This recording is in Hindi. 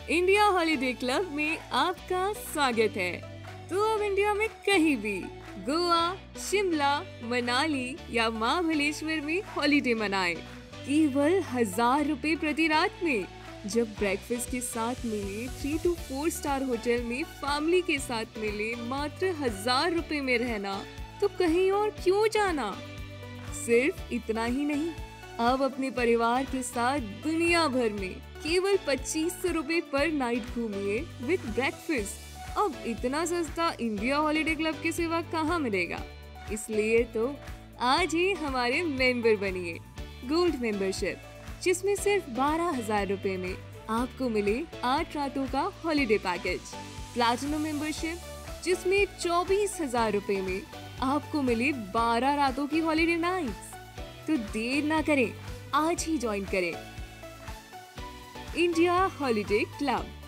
इंडिया हॉलिडे क्लब में आपका स्वागत है। तो अब इंडिया में कहीं भी गोवा, शिमला, मनाली या महाबलेश्वर में हॉलिडे मनाएं केवल 1000 रुपए प्रति रात में। जब ब्रेकफास्ट के साथ मिले 3 to 4 स्टार होटल में फैमिली के साथ मिले मात्र 1000 रुपए में रहना, तो कहीं और क्यों जाना। सिर्फ इतना ही नहीं, अब अपने परिवार के साथ दुनिया भर में केवल 2500 रुपए पर नाइट घूमिए विद ब्रेकफास्ट। अब इतना सस्ता इंडिया हॉलिडे क्लब के सिवा कहाँ मिलेगा। इसलिए तो आज ही हमारे मेंबर बनिए। गोल्ड मेंबरशिप, जिसमें सिर्फ 12,000 रुपए में आपको मिले 8 रातों का हॉलिडे पैकेज। प्लैटिनम मेंबरशिप, जिसमें 24,000 रुपए में आपको मिले 12 रातों की हॉलिडे नाइट्स। तो देर ना करें, आज ही ज्वाइन करें इंडिया हॉलिडे क्लब।